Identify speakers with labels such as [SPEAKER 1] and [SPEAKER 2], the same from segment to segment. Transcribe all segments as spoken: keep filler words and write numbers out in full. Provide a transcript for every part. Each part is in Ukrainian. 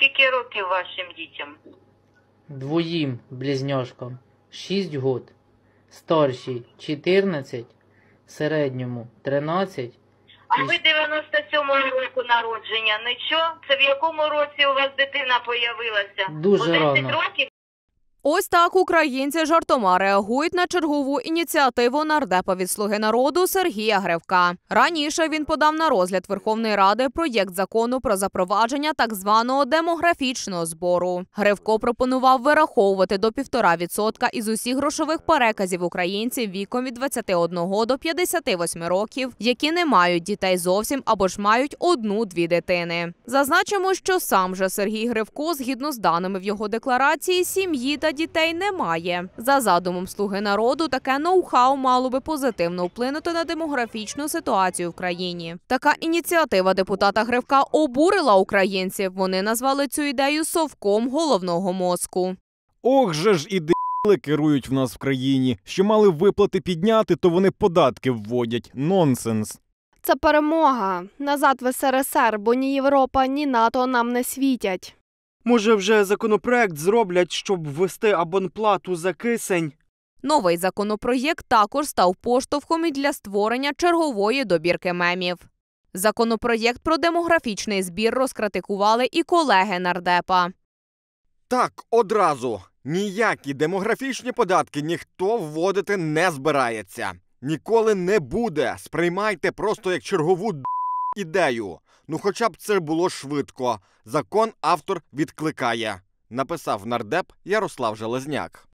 [SPEAKER 1] Скільки років вашим дітям?
[SPEAKER 2] Двоїм близньошкам шість год, старшій чотирнадцять, середньому тринадцять.
[SPEAKER 1] А ви дев'яносто сьомого року народження, нічого? Це в якому році у вас дитина появилася?
[SPEAKER 2] Дуже
[SPEAKER 1] У десять
[SPEAKER 2] рано.
[SPEAKER 1] років?
[SPEAKER 3] Ось так українці жартома реагують на чергову ініціативу нардепа від «Слуги народу» Сергія Гривка. Раніше він подав на розгляд Верховної Ради проєкт закону про запровадження так званого демографічного збору. Гривко пропонував вираховувати до півтора відсотка із усіх грошових переказів українців віком від двадцяти одного до п'ятдесяти восьми років, які не мають дітей зовсім або ж мають одну-дві дитини. Зазначимо, що сам же Сергій Гривко, згідно з даними в його декларації, сім'ї та дітей немає. За задумом «Слуги народу», таке ноу-хау мало би позитивно вплинути на демографічну ситуацію в країні. Така ініціатива депутата Гривка обурила українців. Вони назвали цю ідею совком головного мозку.
[SPEAKER 4] Ох же ж і д**ли керують в нас в країні. Що мали виплати підняти, то вони податки вводять. Нонсенс.
[SPEAKER 5] Це перемога. Назад в ес ер ес ер, бо ні Європа, ні НАТО нам не світять.
[SPEAKER 6] Може, вже законопроект зроблять, щоб ввести абонплату за кисень?
[SPEAKER 3] Новий законопроєкт також став поштовхом і для створення чергової добірки мемів. Законопроєкт про демографічний збір розкритикували і колеги нардепа.
[SPEAKER 7] Так, одразу. Ніякі демографічні податки ніхто вводити не збирається. Ніколи не буде. Сприймайте просто як чергову д*** ідею. Ну хоча б це було швидко. Закон автор відкликає. Написав нардеп Ярослав Железняк.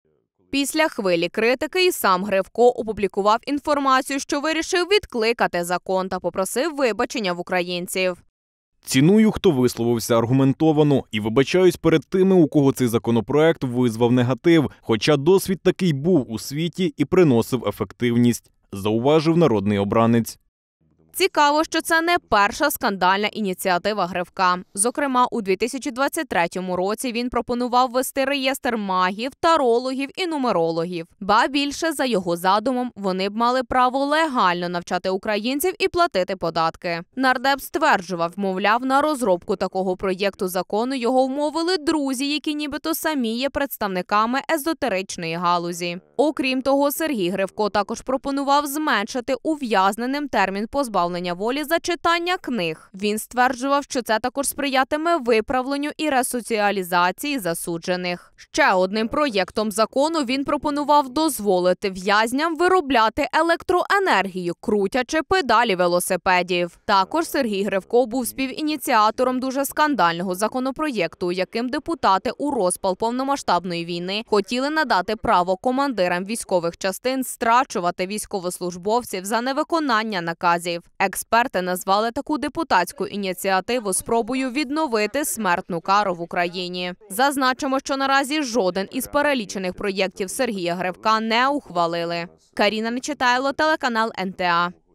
[SPEAKER 3] Після хвилі критики і сам Гривко опублікував інформацію, що вирішив відкликати закон та попросив вибачення в українців.
[SPEAKER 4] Ціную, хто висловився аргументовано, і вибачаюсь перед тими, у кого цей законопроект визвав негатив, хоча досвід такий був у світі і приносив ефективність, зауважив народний обранець.
[SPEAKER 3] Цікаво, що це не перша скандальна ініціатива Гривка. Зокрема, у дві тисячі двадцять третьому році він пропонував ввести реєстр магів, тарологів і нумерологів. Ба більше, за його задумом, вони б мали право легально навчати українців і платити податки. Нардеп стверджував, мовляв, на розробку такого проєкту закону його вмовили друзі, які нібито самі є представниками езотеричної галузі. Окрім того, Сергій Гривко також пропонував зменшити ув'язненим термін позбавлення волі за читання книг. Він стверджував, що це також сприятиме виправленню і ресоціалізації засуджених. Ще одним проєктом закону він пропонував дозволити в'язням виробляти електроенергію, крутячи педалі велосипедів. Також Сергій Гривко був співініціатором дуже скандального законопроєкту, яким депутати у розпал повномасштабної війни хотіли надати право командирам військових частин страчувати військовослужбовців за невиконання наказів. Експерти назвали таку депутатську ініціативу спробою відновити смертну кару в Україні. Зазначимо, що наразі жоден із перелічених проєктів Сергія Гривка не ухвалили. Каріна Нечитайло, телеканал ен те а.